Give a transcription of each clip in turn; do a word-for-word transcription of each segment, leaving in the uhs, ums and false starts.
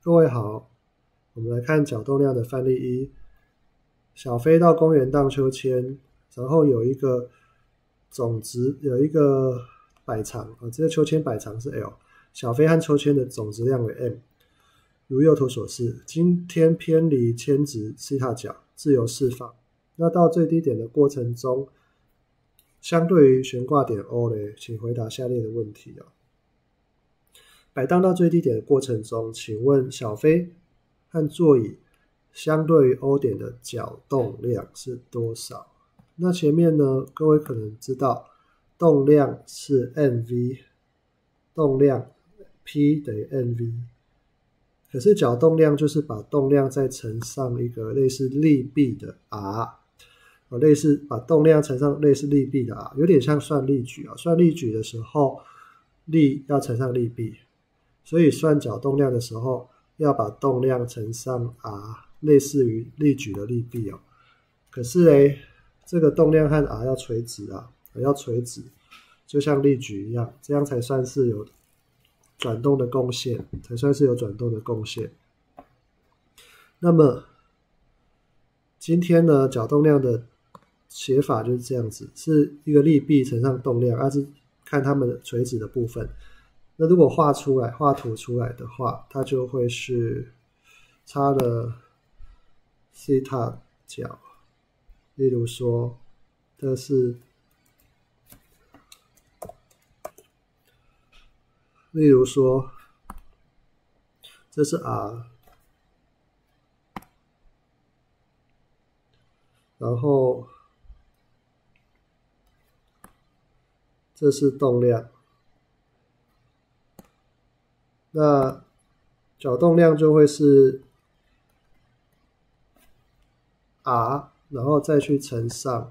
各位好，我们来看角动量的范例一。小飞到公园荡秋千，然后有一个总值，有一个摆长，啊，这个秋千摆长是 L， 小飞和秋千的总质量为 M。如右图所示，今天偏离铅值西塔角，自由释放。那到最低点的过程中，相对于悬挂点 O 嘞，请回答下列的问题哦。摆荡到最低点的过程中，请问小飞和座椅相对于 O 点的角动量是多少？那前面呢，各位可能知道动量是 mv， 动量 P 等于 mv， 可是角动量就是把动量再乘上一个类似力臂的 R， 类似把动量乘上类似力臂的 R， 有点像算力矩啊。算力矩的时候，力要乘上力臂，所以算角动量的时候要把动量乘上 R， 类似于力矩的力臂哦。可是诶，这个动量和 R 要垂直啊，要垂直，就像力矩一样，这样才算是有转动的贡献，才算是有转动的贡献。那么今天呢，角动量的写法就是这样子，是一个力臂乘上动量，而是看它们的垂直的部分。那如果画出来，画图出来的话，它就会是差了西塔角。例如说，这是，例如说，这是 R， 然后这是动量。那角动量就会是 R， 然后再去乘上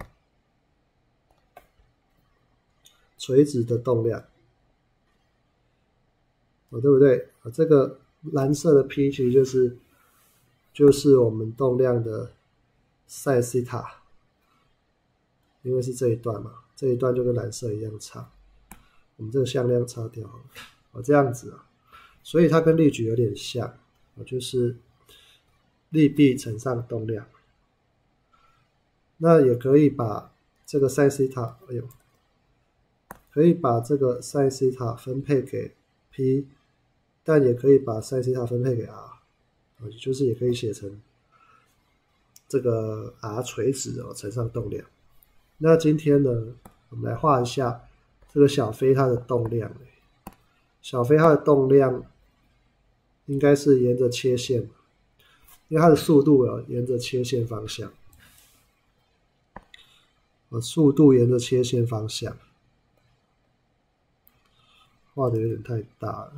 垂直的动量，哦，对不对？这个蓝色的 P 其实就是就是我们动量的 sin 西塔，因为是这一段嘛，这一段就跟蓝色一样长，我们这个向量擦掉了，哦，这样子啊。所以它跟力矩有点像，就是力臂乘上动量。那也可以把这个 sin 西塔，哎呦，可以把这个 sin 西塔分配给 P， 但也可以把 sin 西塔分配给 R， 就是也可以写成这个 R 垂直哦乘上动量。那今天呢，我们来画一下这个小飞它的动量。小飞它的动量应该是沿着切线，因为它的速度有沿着切线方向，速度沿着切线方向，画的有点太大了。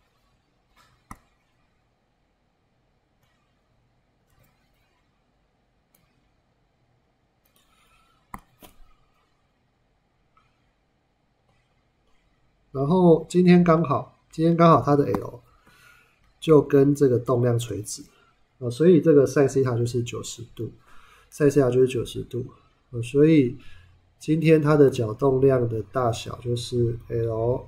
然后今天刚好，今天刚好它的 L 就跟这个动量垂直，哦，所以这个 sin 西塔就是九十度 ，sin 西塔就是九十度，哦，所以今天它的角动量的大小就是 L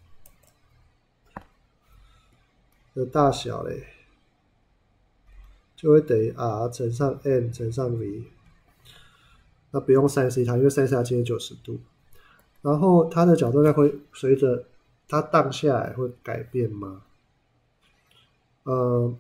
的大小嘞，就会等于 R 乘上 N 乘上 V， 那不用 sin 西塔，因为 sin 西塔今天九十度。然后它的角动量会随着它荡下来会改变吗？呃，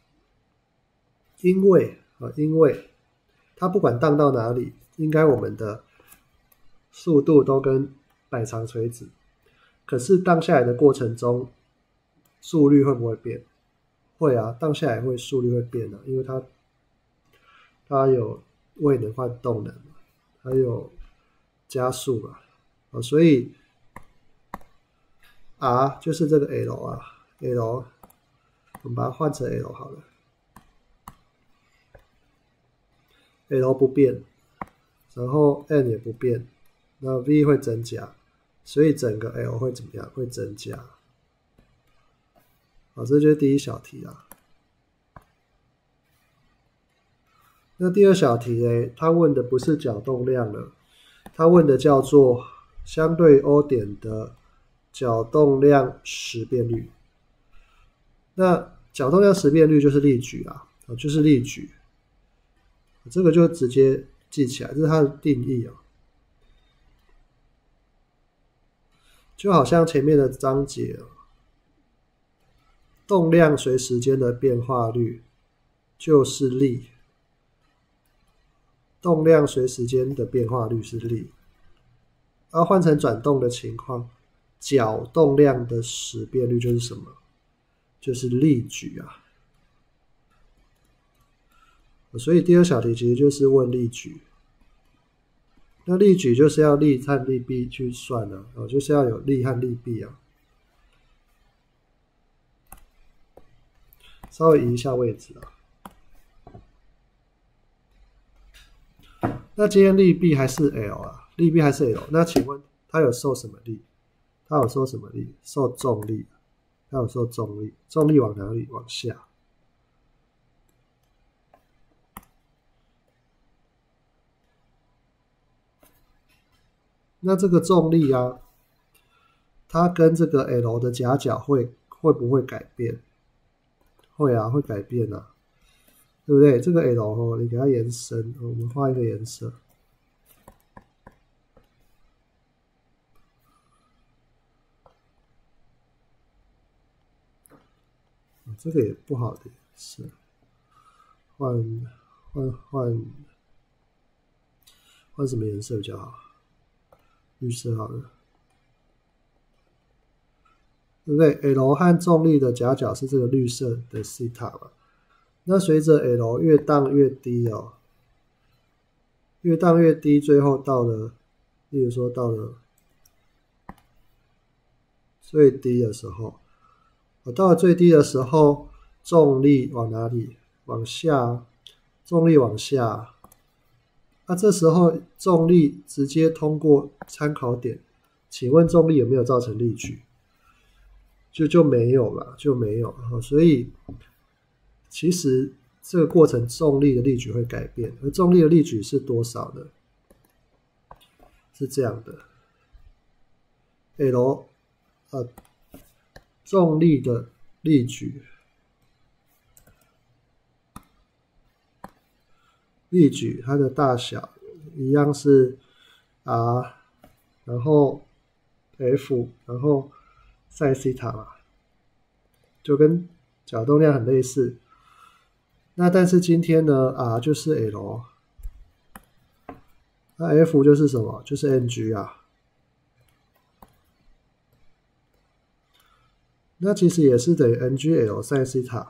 因为啊，因为它不管荡到哪里，应该我们的速度都跟摆长垂直。可是荡下来的过程中，速率会不会变？会啊，荡下来会速率会变的，因为它它有位能换动能，还有加速嘛。哦，所以 R 就是这个 L 啊 ，L 我们把它换成 L 好了 ，L 不变，然后 N 也不变，那 V 会增加，所以整个 L 会怎么样？会增加。好，这就是第一小题啊。那第二小题呢？他问的不是角动量了，他问的叫做相对 O 点的角动量识变率。那角动量时变率就是力矩啊，就是力矩，这个就直接记起来，这是它的定义啊。就好像前面的章节，动量随时间的变化率就是力，动量随时间的变化率是力。而换成转动的情况，角动量的时变率就是什么？就是力矩啊。所以第二小题其实就是问力矩。那力矩就是要力和力臂去算啊，哦，就是要有力和力臂啊。稍微移一下位置啊。那今天力臂还是 L 啊，力臂还是 L。那请问它有受什么力？它有受什么力？受重力。它有受重力，重力往哪里？往下。那这个重力啊，它跟这个 L 的夹角会会不会改变？会啊，会改变啊，对不对？这个 L 哦，你给它延伸，我们画一个颜色。这个也不好的颜色，换换换换什么颜色比较好？绿色好了，对不对 ？L 和重力的夹角是这个绿色的西塔嘛？那随着 L 越荡越低哦，越荡越低，最后到了，例如说到了最低的时候，我到了最低的时候，重力往哪里？往下，重力往下。那这时候重力直接通过参考点，请问重力有没有造成力矩？就就没有了，就没有了。所以其实这个过程重力的力矩会改变，而重力的力矩是多少呢？是这样的 ，L 呃重力的力矩。力矩它的大小一样是 R， 然后 F， 然后 sin 西塔嘛，就跟角动量很类似。那但是今天呢 ，R 就是 L， 那 F 就是什么？就是 mg 啊。那其实也是等于 mgL sin 西塔。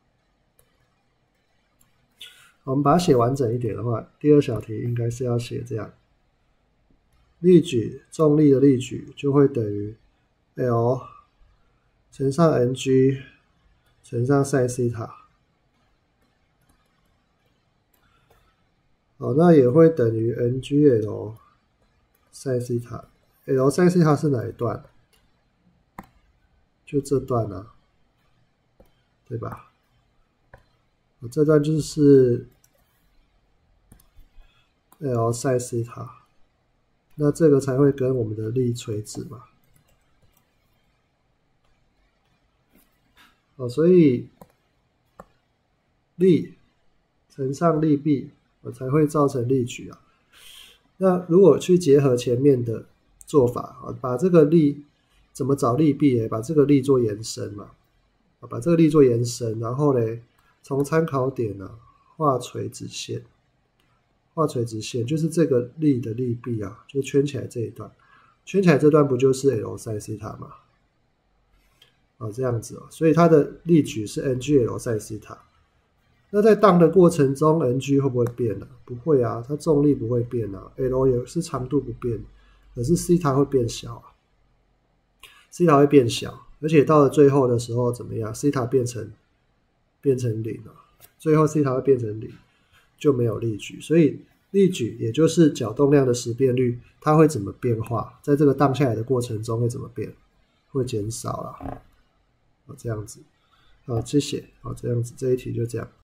我们把它写完整一点的话，第二小题应该是要写这样：力矩，重力的力矩就会等于 L 乘上 mg 乘上 sin 西塔。好，那也会等于 mgL sin 西塔。L sin 西塔是哪一段？就这段啊，对吧？这段就是 L sin 西塔，那这个才会跟我们的力垂直嘛。哦，所以力乘上力臂，我才会造成力矩啊。那如果去结合前面的做法啊，把这个力怎么找力臂？把这个力做延伸嘛，把这个力做延伸，然后呢，从参考点呢、啊、画垂直线。画垂直线就是这个力的力臂啊，就圈起来这一段，圈起来这段不就是 L sin 西塔吗？哦，这样子哦，所以它的力矩是 mgL sin 西塔。那在荡的过程中 ，mg 会不会变呢、啊？不会啊，它重力不会变啊 ，L 也是长度不变，可是西塔会变小啊，西塔会变小，而且到了最后的时候怎么样？西塔变成变成零了，最后西塔会变成零。就没有力矩，所以力矩也就是角动量的时变率，它会怎么变化？在这个荡下来的过程中会怎么变？会减少啦。好，这样子。好，谢谢。好，这样子，这一题就这样。